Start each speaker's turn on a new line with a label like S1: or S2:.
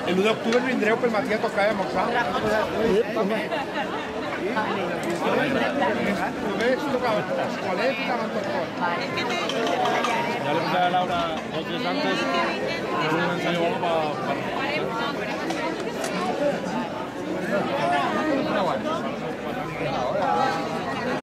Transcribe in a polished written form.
S1: El 1 d'octubre vindreu pel matí a tocar i a moxar. Només tocava Escolet i Cabantorcón.
S2: Ya le puse a Laura 2 días antes un ensayo bueno para